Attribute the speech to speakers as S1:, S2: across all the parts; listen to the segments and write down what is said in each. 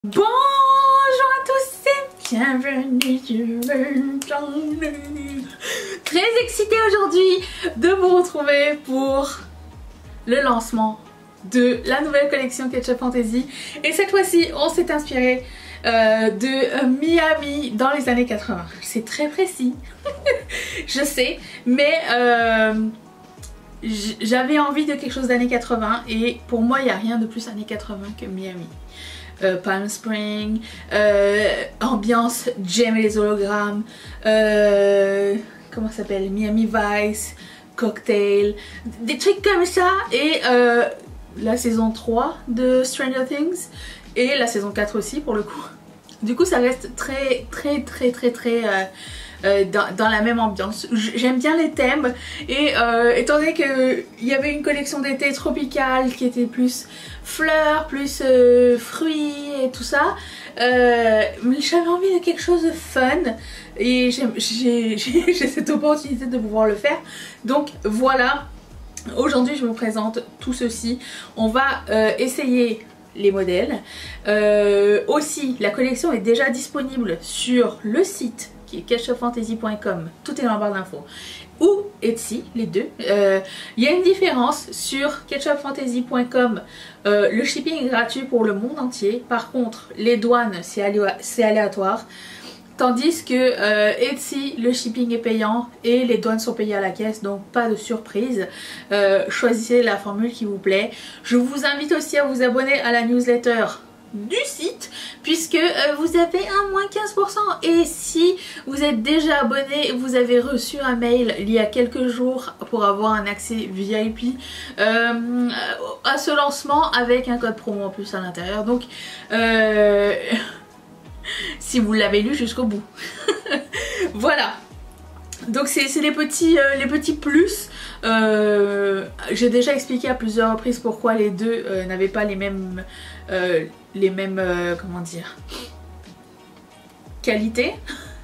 S1: Bonjour à tous et bienvenue sur le Très excitée aujourd'hui de vous retrouver pour le lancement de la nouvelle collection Ketchup Fantasy. Et cette fois-ci, on s'est inspiré de Miami dans les années 80. C'est très précis, je sais, mais j'avais envie de quelque chose d'années 80 et pour moi, il n'y a rien de plus années 80 que Miami. Palm Spring, ambiance Jem et les hologrammes, comment ça s'appelle, Miami Vice, Cocktail, des trucs comme ça. Et la saison 3 de Stranger Things et la saison 4 aussi pour le coup. Du coup ça reste très dans la même ambiance. J'aime bien les thèmes et étant donné qu'il y avait une collection d'été tropicale qui était plus fleurs, plus fruits et tout ça, j'avais envie de quelque chose de fun et j'ai cette opportunité de pouvoir le faire. Donc voilà, aujourd'hui je vous présente tout ceci. On va essayer les modèles. Aussi la collection est déjà disponible sur le site qui est ketchupfantasy.com, tout est dans la barre d'infos, ou Etsy, les deux. Il y a une différence sur ketchupfantasy.com, le shipping est gratuit pour le monde entier, par contre les douanes c'est aléatoire, tandis que Etsy, le shipping est payant et les douanes sont payées à la caisse, donc pas de surprise. Choisissez la formule qui vous plaît. Je vous invite aussi à vous abonner à la newsletter du site puisque vous avez un moins 15%, et si vous êtes déjà abonné, vous avez reçu un mail il y a quelques jours pour avoir un accès VIP à ce lancement avec un code promo en plus à l'intérieur. Donc si vous l'avez lu jusqu'au bout. Voilà, donc c'est les petits plus. J'ai déjà expliqué à plusieurs reprises pourquoi les deux n'avaient pas les mêmes comment dire, qualités.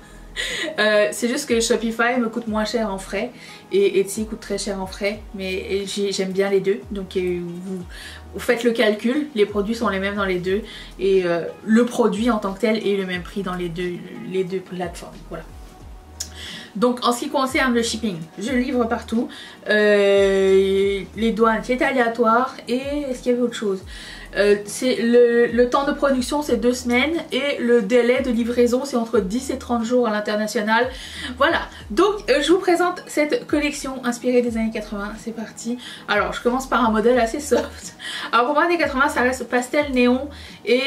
S1: C'est juste que Shopify me coûte moins cher en frais et Etsy coûte très cher en frais, mais j'aime bien les deux, donc vous faites le calcul, les produits sont les mêmes dans les deux et le produit en tant que tel est le même prix dans les deux plateformes. Voilà. Donc en ce qui concerne le shipping, je livre partout, les douanes c'est aléatoire, et est-ce qu'il y avait autre chose? C'est le temps de production c'est 2 semaines et le délai de livraison c'est entre 10 et 30 jours à l'international. Voilà, donc je vous présente cette collection inspirée des années 80, c'est parti. Alors je commence par un modèle assez soft. Alors pour moi années 80 ça reste pastel, néon et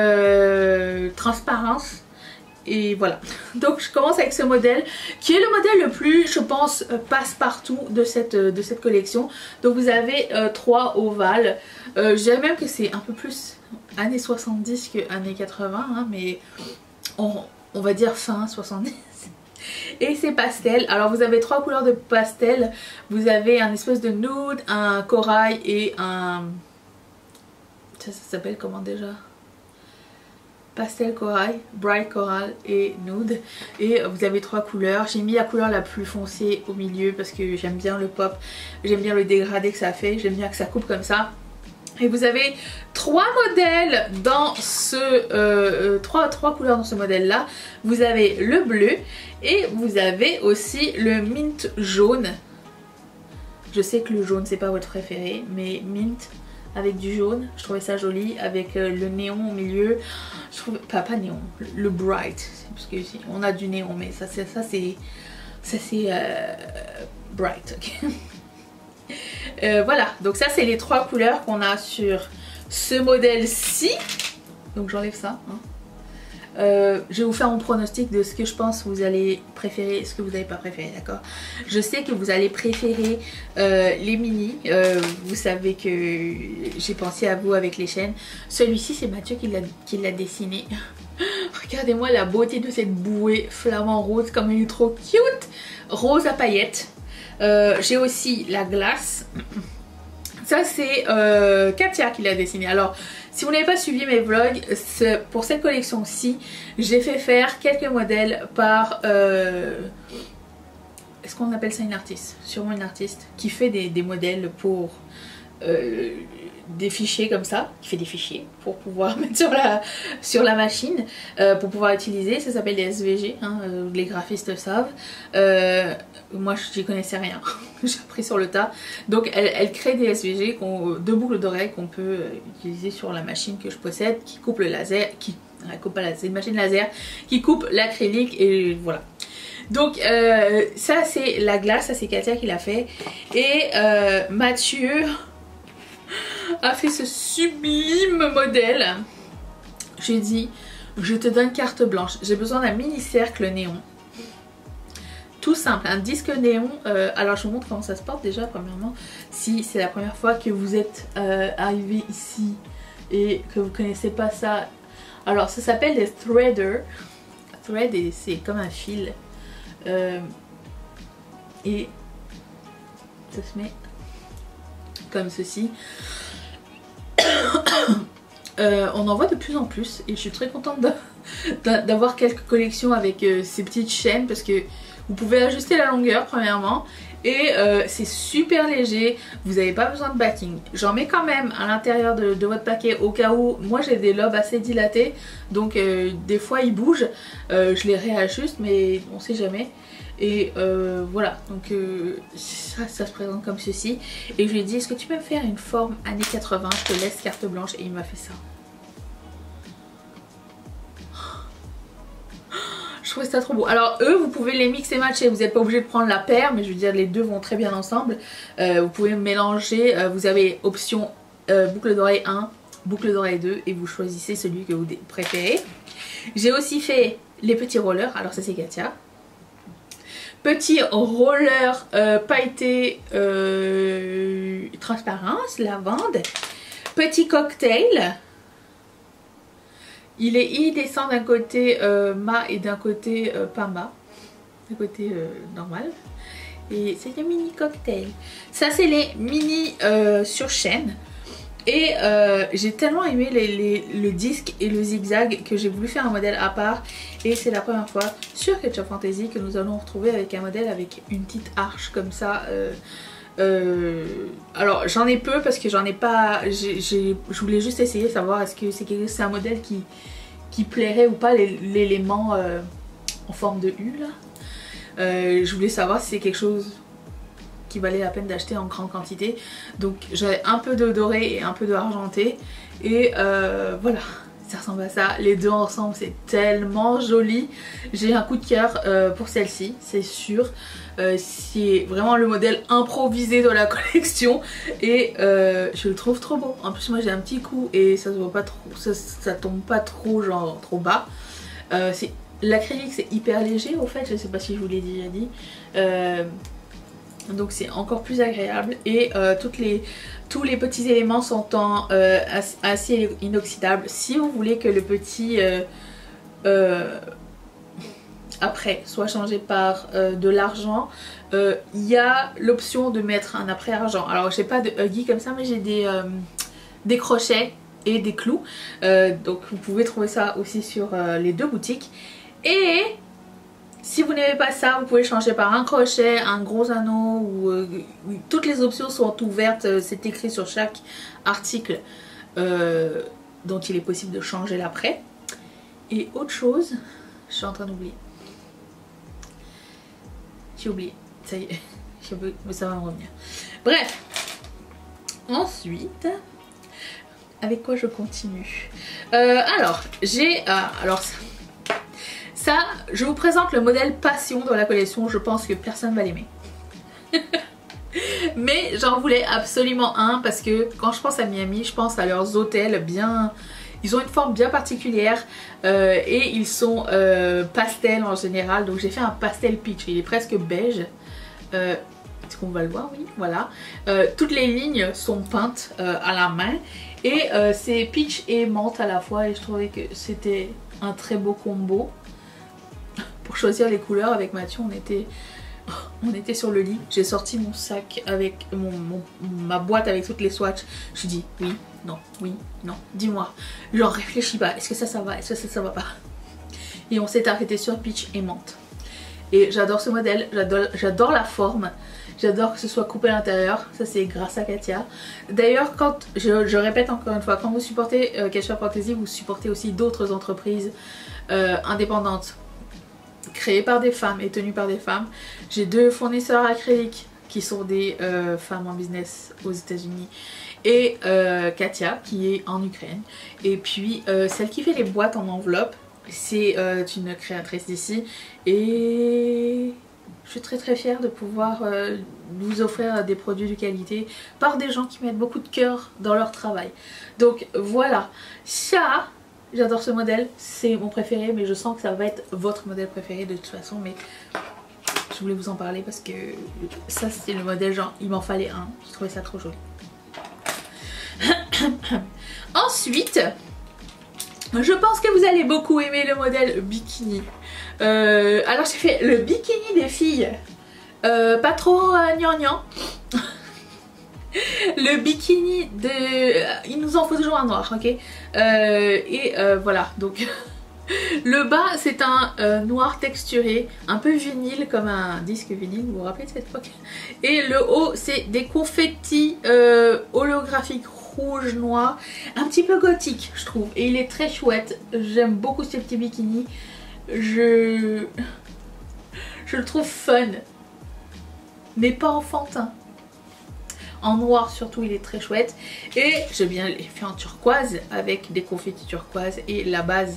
S1: transparence. Et voilà, donc je commence avec ce modèle qui est le modèle le plus, je pense, passe-partout de cette collection. Donc vous avez 3 ovales, je dirais même que c'est un peu plus années 70 que années 80, hein, mais on va dire fin 70. Et c'est pastel. Alors vous avez 3 couleurs de pastel, vous avez un espèce de nude, un corail et un... ça s'appelle comment déjà? Pastel corail, bright coral et nude. Et vous avez 3 couleurs. J'ai mis la couleur la plus foncée au milieu parce que j'aime bien le pop, j'aime bien le dégradé que ça fait, j'aime bien que ça coupe comme ça. Et vous avez 3 modèles dans ce... 3 couleurs dans ce modèle là. Vous avez le bleu et vous avez aussi le mint jaune. Je sais que le jaune c'est pas votre préféré, mais mint avec du jaune, je trouvais ça joli, avec le néon au milieu. Je trouve pas néon, le bright, parce que on a du néon, mais ça c'est bright. Okay. Voilà, donc ça c'est les 3 couleurs qu'on a sur ce modèle-ci. Donc j'enlève ça. Hein. Je vais vous faire mon pronostic de ce que je pense que vous allez préférer et ce que vous n'allez pas préférer, d'accord? Je sais que vous allez préférer les mini, vous savez que j'ai pensé à vous avec les chaînes. Celui-ci c'est Mathieu qui l'a dessiné. Regardez-moi la beauté de cette bouée flamant rose, comme elle est trop cute, rose à paillettes. J'ai aussi la glace. Ça c'est Katia qui l'a dessiné. Alors si vous n'avez pas suivi mes vlogs, pour cette collection-ci, j'ai fait faire quelques modèles par... est-ce qu'on appelle ça une artiste? Sûrement une artiste qui fait des modèles pour des fichiers comme ça, qui fait des fichiers pour pouvoir mettre sur la machine, pour pouvoir utiliser. Ça s'appelle des SVG, hein, les graphistes savent. Moi j'y connaissais rien, j'ai appris sur le tas. Donc elle crée des SVG, deux boucles d'oreilles qu'on peut utiliser sur la machine que je possède, qui coupe le laser, c'est une machine laser qui coupe l'acrylique et voilà. Donc ça c'est la glace, ça c'est Katia qui l'a fait. Et Mathieu a fait ce sublime modèle. J'ai dit, je te donne carte blanche. J'ai besoin d'un mini cercle néon. Tout simple, un disque néon. Alors je vous montre comment ça se porte déjà premièrement. Si c'est la première fois que vous êtes arrivé ici et que vous connaissez pas ça. Alors ça s'appelle des threaders. Thread, c'est comme un fil. Et ça se met comme ceci. On en voit de plus en plus et je suis très contente d'avoir quelques collections avec ces petites chaînes parce que vous pouvez ajuster la longueur premièrement et c'est super léger, vous n'avez pas besoin de backing. J'en mets quand même à l'intérieur de votre paquet au cas où. Moi j'ai des lobes assez dilatés donc des fois ils bougent, je les réajuste mais on sait jamais. Et voilà, donc ça se présente comme ceci. Et je lui ai dit, est-ce que tu peux me faire une forme années 80, je te laisse carte blanche. Et il m'a fait ça. Je trouvais ça trop beau. Alors eux, vous pouvez les mixer et matcher, vous n'êtes pas obligé de prendre la paire, mais je veux dire les deux vont très bien ensemble. Vous pouvez mélanger, vous avez option boucle d'oreille 1, boucle d'oreille 2 et vous choisissez celui que vous préférez. J'ai aussi fait les petits rollers, alors ça c'est Katia. Petit roller pailleté transparence, lavande. Petit cocktail. Il descend d'un côté mat et d'un côté pas mat. D'un côté normal. Et c'est un mini cocktail. Ça c'est les mini sur chaîne. Et j'ai tellement aimé le disque et le zigzag que j'ai voulu faire un modèle à part. Et c'est la première fois sur Ketchup Fantasy que nous allons retrouver avec un modèle avec une petite arche comme ça. Alors j'en ai peu parce que j'en ai pas. Je voulais juste essayer de savoir est-ce que c'est un modèle qui plairait ou pas, l'élément en forme de U là. Je voulais savoir si c'est quelque chose qui valait la peine d'acheter en grande quantité. Donc j'avais un peu de doré et un peu de argenté et voilà, ça ressemble à ça. Les deux ensemble c'est tellement joli. J'ai un coup de cœur pour celle-ci, c'est sûr. C'est vraiment le modèle improvisé de la collection et je le trouve trop beau. En plus moi j'ai un petit cou et ça se voit pas trop, ça tombe pas trop genre trop bas. L'acrylique c'est hyper léger au fait, je sais pas si je vous l'ai déjà dit. Donc c'est encore plus agréable et tous les petits éléments sont en acier inoxydable. Si vous voulez que le petit après soit changé par de l'argent, il y a l'option de mettre un après argent. Alors j'ai pas de huggy comme ça mais j'ai des crochets et des clous. Donc vous pouvez trouver ça aussi sur les deux boutiques. Et si vous n'aimez pas ça, vous pouvez changer par un crochet, un gros anneau ou toutes les options sont ouvertes, c'est écrit sur chaque article dont il est possible de changer l'après. Et autre chose, je suis en train d'oublier. J'ai oublié, ça y est, mais ça va me revenir. Bref, ensuite, avec quoi je continue? Alors, j'ai... Ça, je vous présente le modèle Passion de la collection, je pense que personne va l'aimer. Mais j'en voulais absolument un parce que quand je pense à Miami, je pense à leurs hôtels bien... Ils ont une forme bien particulière et ils sont pastel en général. Donc j'ai fait un pastel peach, il est presque beige. Est-ce qu'on va le voir? Oui, voilà. Toutes les lignes sont peintes à la main et c'est peach et menthe à la fois et je trouvais que c'était un très beau combo. Pour choisir les couleurs avec Mathieu, on était sur le lit. J'ai sorti mon sac avec ma boîte avec toutes les swatchs. Je dis oui, non, dis-moi. Genre réfléchis pas, est-ce que ça va, est-ce que ça va pas? Et on s'est arrêté sur peach et menthe. Et j'adore ce modèle, j'adore la forme. J'adore que ce soit coupé à l'intérieur, ça c'est grâce à Katia. D'ailleurs, quand je répète encore une fois, quand vous supportez Ketchup Fantasy, vous supportez aussi d'autres entreprises indépendantes créées par des femmes et tenues par des femmes. J'ai 2 fournisseurs acryliques qui sont des femmes en business aux États-Unis et Katia qui est en Ukraine. Et puis celle qui fait les boîtes en enveloppe, c'est une créatrice d'ici et je suis très fière de pouvoir vous offrir des produits de qualité par des gens qui mettent beaucoup de cœur dans leur travail. Donc voilà, ça, j'adore ce modèle, c'est mon préféré, mais je sens que ça va être votre modèle préféré de toute façon, mais je voulais vous en parler parce que ça c'était le modèle, genre il m'en fallait un, je trouvais ça trop joli. Ensuite, je pense que vous allez beaucoup aimer le modèle bikini. Alors j'ai fait le bikini des filles, pas trop gnangnan. Le bikini de... Il nous en faut toujours un noir, ok. Voilà, donc le bas c'est un noir texturé, un peu vinyle, comme un disque vinyle, vous vous rappelez de cette époque. Et le haut c'est des confettis holographiques rouge, noir, un petit peu gothique je trouve. Et il est très chouette, j'aime beaucoup ce petit bikini. Je le trouve fun, mais pas enfantin. En noir surtout, il est très chouette. Et j'ai bien fait en turquoise avec des confettis turquoise et la base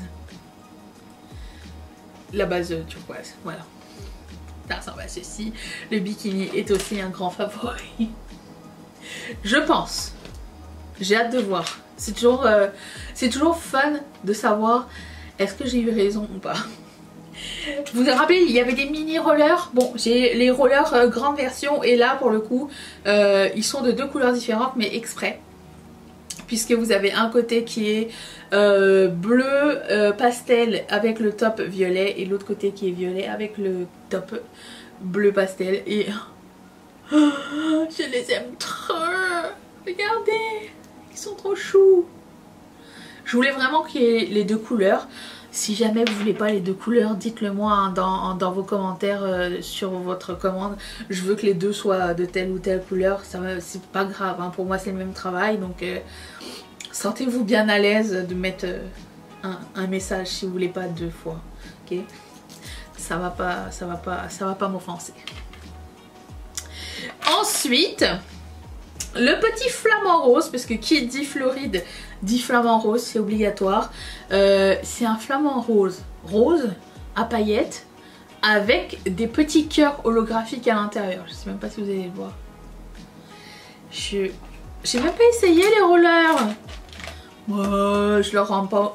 S1: turquoise. Voilà. Ça ressemble à ceci. Le bikini est aussi un grand favori. Je pense. J'ai hâte de voir. C'est toujours fun de savoir est-ce que j'ai eu raison ou pas. Je vous ai rappelé, il y avait des mini rollers. Bon, j'ai les rollers grande version et là pour le coup, ils sont de 2 couleurs différentes mais exprès. Puisque vous avez un côté qui est bleu pastel avec le top violet et l'autre côté qui est violet avec le top bleu pastel. Et je les aime trop. Regardez, ils sont trop choux. Je voulais vraiment qu'il y ait les 2 couleurs. Si jamais vous voulez pas les 2 couleurs, dites-le moi hein, dans vos commentaires sur votre commande. Je veux que les 2 soient de telle ou telle couleur. C'est pas grave, hein. Pour moi c'est le même travail. Donc sentez-vous bien à l'aise de mettre un message si vous voulez pas 2 fois. Ok, ça va pas m'offenser. Ensuite, le petit flamant rose, parce que qui dit Floride dit flamant rose, c'est obligatoire. C'est un flamant rose à paillettes avec des petits cœurs holographiques à l'intérieur. Je sais même pas si vous allez le voir. J'ai même pas essayé les rollers. Je leur rends pas.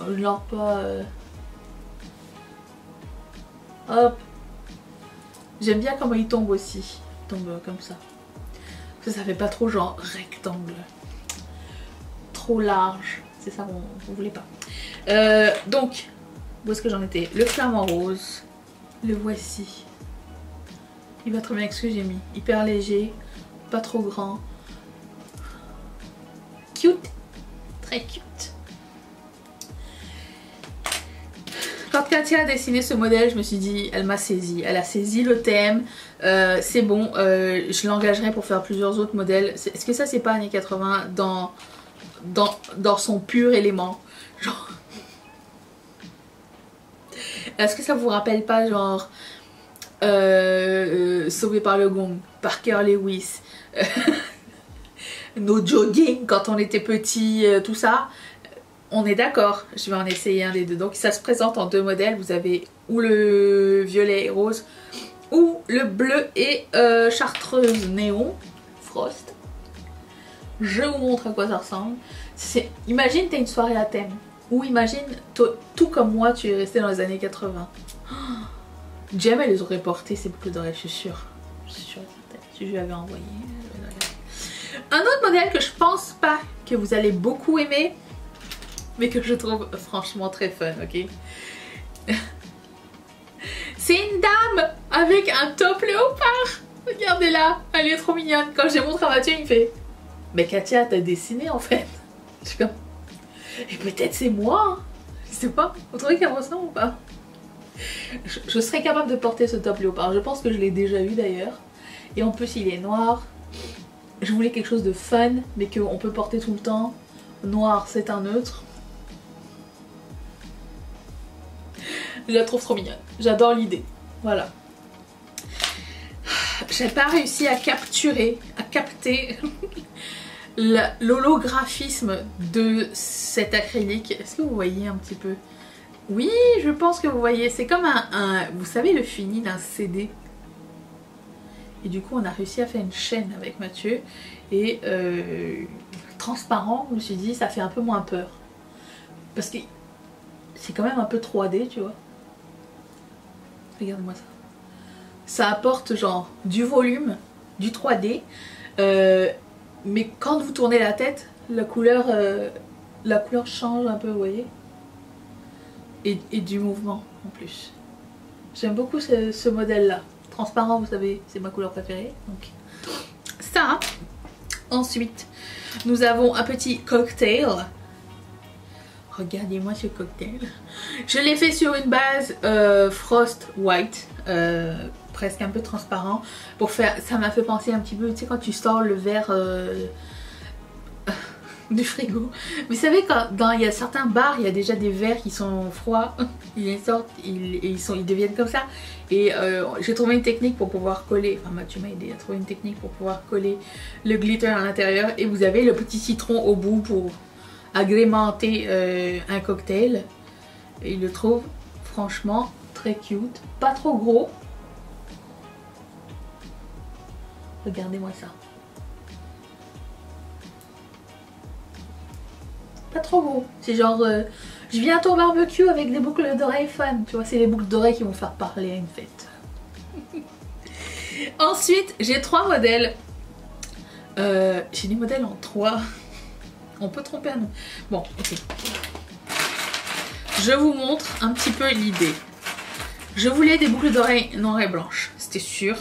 S1: Hop. J'aime bien comment ils tombent aussi. Ils tombent comme ça. Ça fait pas trop genre rectangle. Trop large. C'est ça qu'on voulait pas. Donc, où est-ce que j'en étais? Le flamant rose. Le voici. Il va très bien avec ce que j'ai mis. Hyper léger. Pas trop grand. Cute. Très cute. Quand Katia a dessiné ce modèle, je me suis dit, elle m'a saisi. Elle a saisi le thème. C'est bon. Je l'engagerai pour faire plusieurs autres modèles. Est-ce que ça, c'est pas années 80 dans son pur élément? Genre... Est-ce que ça vous rappelle pas genre Sauvé par le gong, Parker Lewis, nos jogging quand on était petit, tout ça? On est d'accord, je vais en essayer un des 2. Donc ça se présente en 2 modèles. Vous avez ou le violet et rose ou le bleu et chartreuse néon frost. Je vous montre à quoi ça ressemble. Imagine t'as une soirée à thème. Ou imagine tout comme moi tu es resté dans les années 80. Oh, Jem elle les aurait portés ces boucles d'oreilles, je suis sûre. Je suis sûre, si je lui avais envoyé. Un autre modèle que je pense pas que vous allez beaucoup aimer, mais que je trouve franchement très fun, ok. C'est une dame avec un top léopard. Regardez-la, elle est trop mignonne. Quand j'ai montré à Mathieu, il me fait « Mais Katia, t'as dessiné en fait ?» Je suis comme « Et peut-être c'est moi hein. Je sais pas, vous trouvez qu'elle ressemble ou pas ?» Je serais capable de porter ce top léopard. Je pense que je l'ai déjà eu d'ailleurs. Et en plus il est noir. Je voulais quelque chose de fun mais qu'on peut porter tout le temps. Noir c'est un neutre. Je la trouve trop mignonne. J'adore l'idée. Voilà. J'ai pas réussi à capter l'holographisme de cet acrylique. Est-ce que vous voyez un petit peu? Oui, je pense que vous voyez. C'est comme vous savez, le fini d'un CD. Et du coup, on a réussi à faire une chaîne avec Mathieu. Et transparent, je me suis dit, ça fait un peu moins peur. Parce que c'est quand même un peu 3D, tu vois. Regarde-moi ça. Ça apporte genre du volume, du 3D. Mais quand vous tournez la tête, la couleur change un peu, vous voyez. Et du mouvement en plus. J'aime beaucoup ce modèle-là. Transparent, vous savez, c'est ma couleur préférée. Donc ça. Ensuite, nous avons un petit cocktail. Regardez-moi ce cocktail. Je l'ai fait sur une base Frost White. Presque un peu transparent. Pour faire, ça m'a fait penser un petit peu, tu sais, quand tu sors le verre du frigo. Vous savez, quand il y a certains bars, il y a déjà des verres qui sont froids. Ils les sortent, ils deviennent comme ça. Et j'ai trouvé une technique pour pouvoir coller. Enfin, Mathieu m'a aidé à trouver une technique pour pouvoir coller le glitter à l'intérieur. Et vous avez le petit citron au bout pour agrémenter un cocktail. Et il le trouve franchement très cute. Pas trop gros. Regardez-moi ça. Pas trop gros. C'est genre, je viens à ton barbecue avec des boucles d'oreilles fun. Tu vois, c'est les boucles d'oreilles qui vont faire parler à une fête. Ensuite, j'ai 3 modèles. J'ai des modèles en 3. On peut tromper un nom. Bon, ok. Je vous montre un petit peu l'idée. Je voulais des boucles d'oreilles noires et blanches. C'était sûr.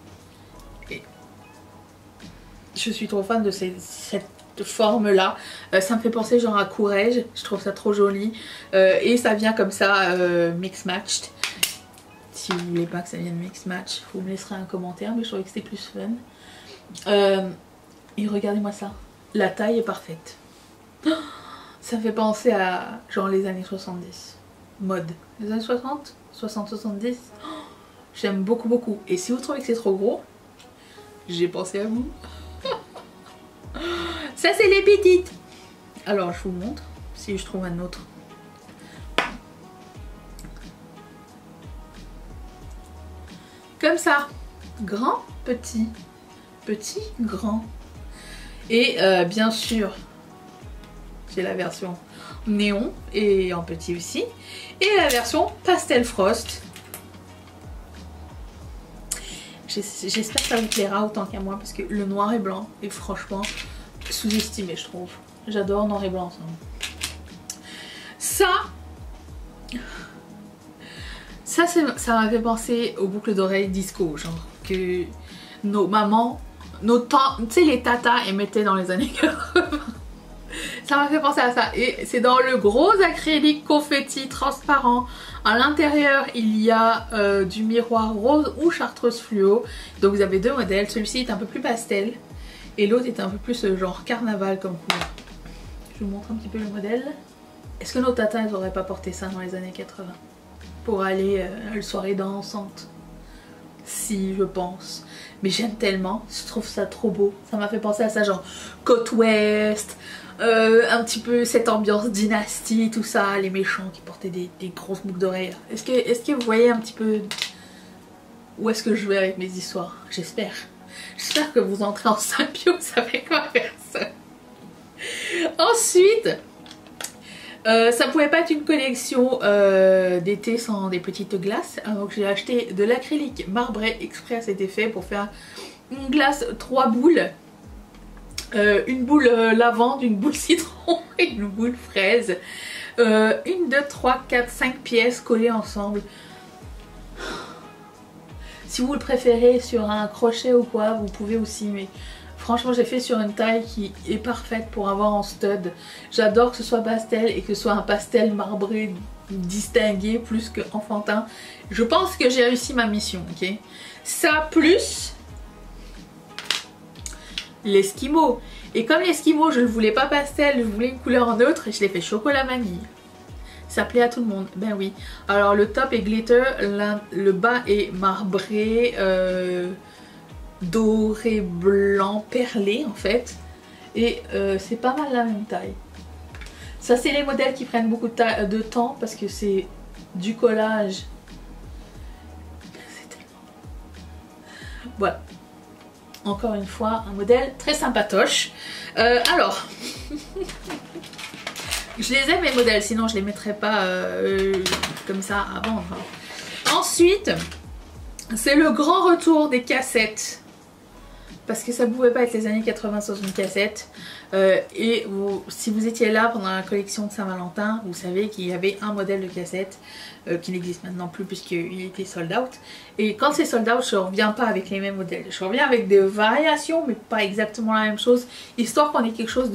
S1: Je suis trop fan de cette forme là. Ça me fait penser genre à Courrèges. Je trouve ça trop joli. Et ça vient comme ça mix matched. Si vous voulez pas que ça vienne mix match, vous me laisserez un commentaire. Mais je trouvais que c'était plus fun. Et regardez-moi ça. La taille est parfaite. Ça me fait penser à genre les années 70. Mode. Les années 60 60-70. J'aime beaucoup beaucoup. Et si vous trouvez que c'est trop gros, j'ai pensé à vous. Ça c'est les petites. Alors je vous montre si je trouve un autre. Comme ça. Grand, petit. Petit, grand. Et bien sûr, j'ai la version néon et en petit aussi. Et la version pastel frost. J'espère que ça vous plaira autant qu'à moi parce que le noir et blanc est franchement sous-estimé, je trouve. J'adore noir et blanc. Ça m'a fait penser aux boucles d'oreilles disco, genre que nos mamans, nos tantes, tu sais, les tatas émettaient dans les années 80. Ça m'a fait penser à ça. Et c'est dans le gros acrylique confetti transparent. À l'intérieur, il y a du miroir rose ou chartreuse fluo. Donc vous avez 2 modèles. Celui-ci est un peu plus pastel. Et l'autre est un peu plus genre carnaval comme couleur. Je vous montre un petit peu le modèle. Est-ce que nos tatas n'auraient pas porté ça dans les années 80 pour aller à une soirée dansante? Si, je pense. Mais j'aime tellement. Je trouve ça trop beau. Ça m'a fait penser à ça, genre côte ouest. Un petit peu cette ambiance dynastie, tout ça, les méchants qui portaient des grosses boucles d'oreilles. Est-ce que vous voyez un petit peu où est-ce que je vais avec mes histoires? J'espère. J'espère que vous entrez en symbiose avec ma personne. Ensuite, ça pouvait pas être une collection d'été sans des petites glaces. Donc j'ai acheté de l'acrylique marbré exprès à cet effet pour faire une glace 3 boules. Une boule lavande, une boule citron et une boule fraise. 1, 2, 3, 4, 5 pièces collées ensemble. Si vous le préférez sur un crochet ou quoi, vous pouvez aussi, mais franchement j'ai fait sur une taille qui est parfaite pour avoir en stud. J'adore que ce soit pastel et que ce soit un pastel marbré distingué plus que enfantin. Je pense que j'ai réussi ma mission, ok. Ça plus l'Eskimo. Et comme l'Eskimo, je ne voulais pas pastel, je voulais une couleur en neutre, et je l'ai fait chocolat vanille. Ça plaît à tout le monde. Ben oui. Alors le top est glitter, le bas est marbré, doré, blanc, perlé en fait. Et c'est pas mal la même taille. Ça c'est les modèles qui prennent beaucoup de temps parce que c'est du collage. C'est tellement... Voilà. Encore une fois, un modèle très sympatoche. Alors... Je les aime mes modèles, sinon je les mettrais pas comme ça à vendre. Ensuite, c'est le grand retour des cassettes. Parce que ça ne pouvait pas être les années 80 sans une cassette. Si vous étiez là pendant la collection de Saint-Valentin, vous savez qu'il y avait un modèle de cassette qui n'existe maintenant plus puisqu'il était sold out. Et quand c'est sold out, je ne reviens pas avec les mêmes modèles. Je reviens avec des variations, mais pas exactement la même chose. Histoire qu'on ait quelque chose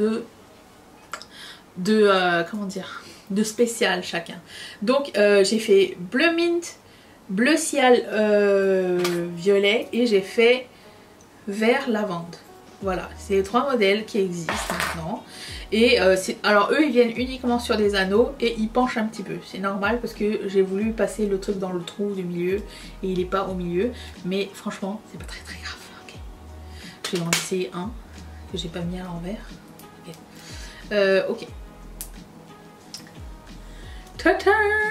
S1: comment dire, de spécial chacun. Donc j'ai fait bleu mint, bleu ciel violet et j'ai fait vert lavande. Voilà, c'est les 3 modèles qui existent maintenant. Et alors eux ils viennent uniquement sur des anneaux et ils penchent un petit peu. C'est normal parce que j'ai voulu passer le truc dans le trou du milieu et il n'est pas au milieu. Mais franchement c'est pas très grave. Okay. Je vais en essayer un que j'ai pas mis à l'envers. Ok. Ta-ta!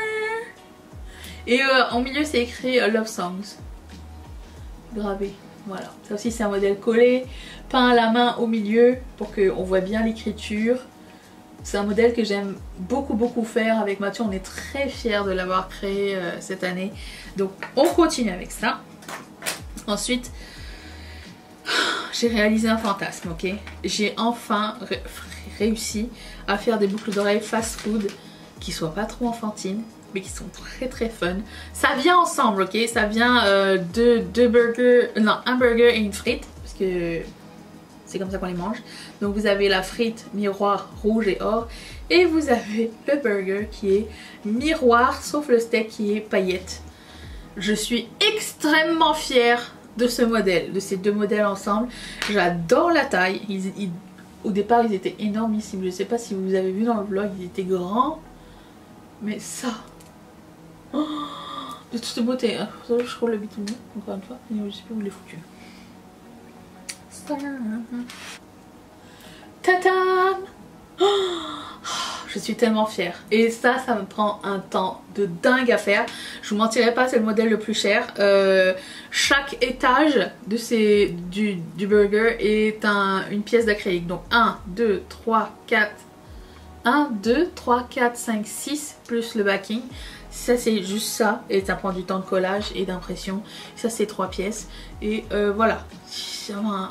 S1: Et en milieu c'est écrit Love Songs. Gravé. Voilà. Ça aussi c'est un modèle collé, peint à la main au milieu pour qu'on voit bien l'écriture. C'est un modèle que j'aime beaucoup faire avec Mathieu. On est très fiers de l'avoir créé cette année. Donc on continue avec ça. Ensuite, j'ai réalisé un fantasme, ok? J'ai enfin réussi à faire des boucles d'oreilles fast food qui soient pas trop enfantines mais qui sont très fun. Ça vient ensemble, ok? Ça vient deux burgers, non, un burger et une frite parce que c'est comme ça qu'on les mange. Donc vous avez la frite miroir rouge et or et vous avez le burger qui est miroir sauf le steak qui est paillette. Je suis extrêmement fière de ce modèle, de ces 2 modèles ensemble. J'adore la taille. Au départ ils étaient énormissimes. Je sais pas si vous avez vu dans le vlog, ils étaient grands. Mais ça, oh, de toute beauté, hein. Je roule le bitoun, encore une fois, je sais plus où je l'ai foutu. Tadam! Oh, je suis tellement fière. Et ça me prend un temps de dingue à faire. Je vous mentirai pas, c'est le modèle le plus cher. Chaque étage de du burger est une pièce d'acrylique. Donc 1, 2, 3, 4... 1, 2, 3, 4, 5, 6 plus le backing. Ça c'est juste ça et ça prend du temps de collage et d'impression. Ça c'est 3 pièces et voilà. C'est vraiment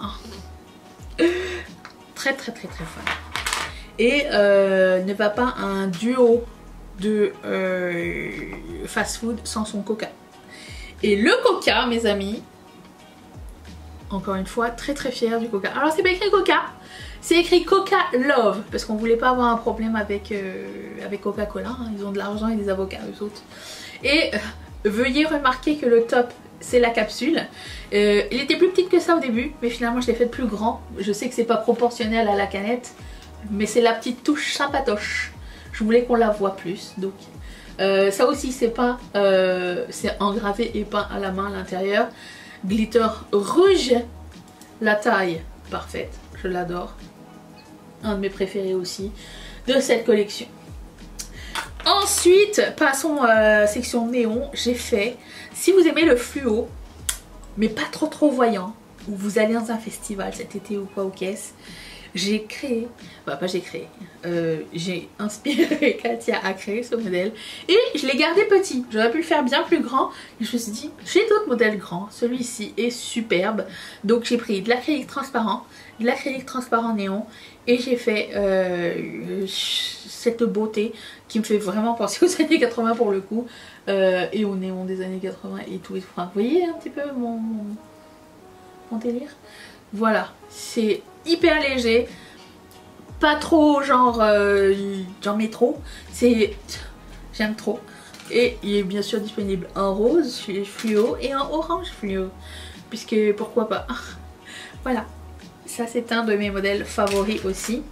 S1: très fun. Et ne va pas un duo de fast food sans son coca. Et le coca mes amis, encore une fois très fière du coca. Alors c'est pas écrit coca. C'est écrit Coca Love parce qu'on voulait pas avoir un problème avec Coca-Cola. Hein. Ils ont de l'argent et des avocats eux autres. Et veuillez remarquer que le top c'est la capsule. Il était plus petit que ça au début mais finalement je l'ai fait plus grand. Je sais que c'est pas proportionnel à la canette mais c'est la petite touche sympatoche. Je voulais qu'on la voit plus donc. Ça aussi c'est pas c'est engravé et peint à la main à l'intérieur. Glitter rouge. La taille parfaite. Je l'adore. Un de mes préférés aussi de cette collection. Ensuite, passons à la section néon. J'ai fait, si vous aimez le fluo, mais pas trop voyant, ou vous allez dans un festival cet été ou quoi aux caisses, j'ai créé, bah pas j'ai créé, j'ai inspiré Katia à créer ce modèle et je l'ai gardé petit. J'aurais pu le faire bien plus grand et je me suis dit j'ai d'autres modèles grands, celui-ci est superbe. Donc j'ai pris de l'acrylique transparent néon et j'ai fait cette beauté qui me fait vraiment penser aux années 80 pour le coup et au néon des années 80 et tout. Enfin, vous voyez un petit peu mon délire. Voilà, c'est hyper léger, pas trop genre j'en mets trop, j'aime trop. Et il est bien sûr disponible en rose fluo et en orange fluo, puisque pourquoi pas. Voilà, ça c'est un de mes modèles favoris aussi.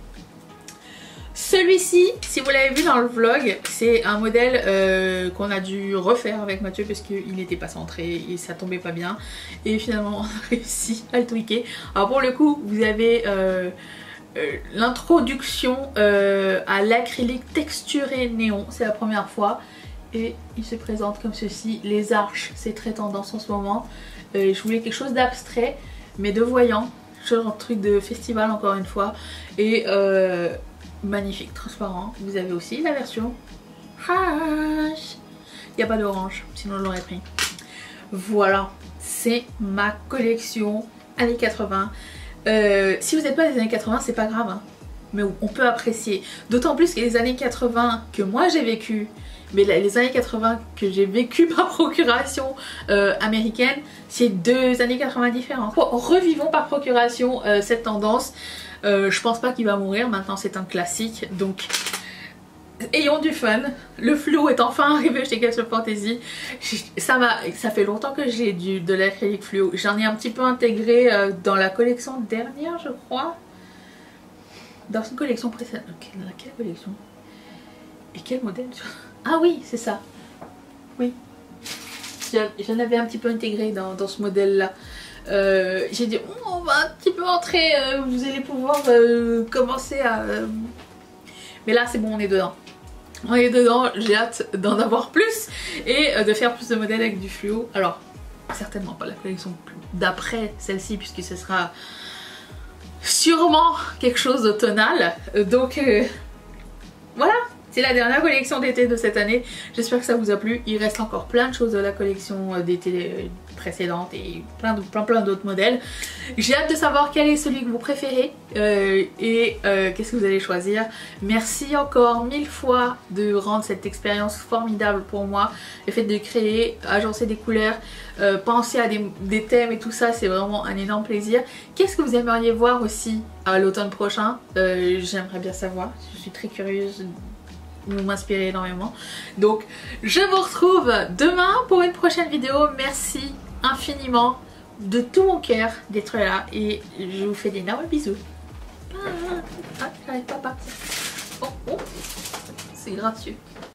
S1: Celui-ci, si vous l'avez vu dans le vlog, c'est un modèle qu'on a dû refaire avec Mathieu parce qu'il n'était pas centré et ça tombait pas bien. Et finalement on a réussi à le tweaker. Alors pour le coup, vous avez l'introduction à l'acrylique texturé néon, c'est la première fois. Et il se présente comme ceci. Les arches, c'est très tendance en ce moment. Je voulais quelque chose d'abstrait, mais de voyant. Genre truc de festival encore une fois. Et magnifique, transparent. Vous avez aussi la version hash. Il n'y a pas d'orange, sinon je l'aurais pris. Voilà, c'est ma collection années 80. Si vous n'êtes pas des années 80, c'est pas grave. Hein. Mais on peut apprécier. D'autant plus que les années 80 que moi j'ai vécu, mais les années 80 que j'ai vécu par procuration américaine, c'est 2 années 80 différentes. Revivons par procuration cette tendance. Je pense pas qu'il va mourir, maintenant c'est un classique, donc ayons du fun. Le fluo est enfin arrivé chez Castle Fantasy. Ça fait longtemps que j'ai de l'acrylique fluo. J'en ai un petit peu intégré dans la collection dernière, je crois. Dans une collection précédente. Dans quelle collection? Et quel modèle? Ah oui, c'est ça. Oui. J'en avais un petit peu intégré dans ce modèle-là. J'ai dit, on va un petit peu entrer, vous allez pouvoir commencer à... Mais là, c'est bon, on est dedans. On est dedans, j'ai hâte d'en avoir plus et de faire plus de modèles avec du fluo. Alors, certainement pas la collection d'après celle-ci, puisque ce sera sûrement quelque chose de tonal. Donc, voilà. C'est la dernière collection d'été de cette année. J'espère que ça vous a plu. Il reste encore plein de choses de la collection d'été précédente et plein d'autres modèles. J'ai hâte de savoir quel est celui que vous préférez et qu'est-ce que vous allez choisir. Merci encore 1000 fois de rendre cette expérience formidable pour moi. Le fait de créer, agencer des couleurs, penser à des thèmes et tout ça, c'est vraiment un énorme plaisir. Qu'est-ce que vous aimeriez voir aussi à l'automne prochain? J'aimerais bien savoir. Je suis très curieuse. Vous m'inspirez énormément. Donc je vous retrouve demain pour une prochaine vidéo. Merci infiniment de tout mon cœur d'être là et je vous fais d'énormes bisous. Ah, j'arrive pas à partir. Oh, oh, c'est gracieux.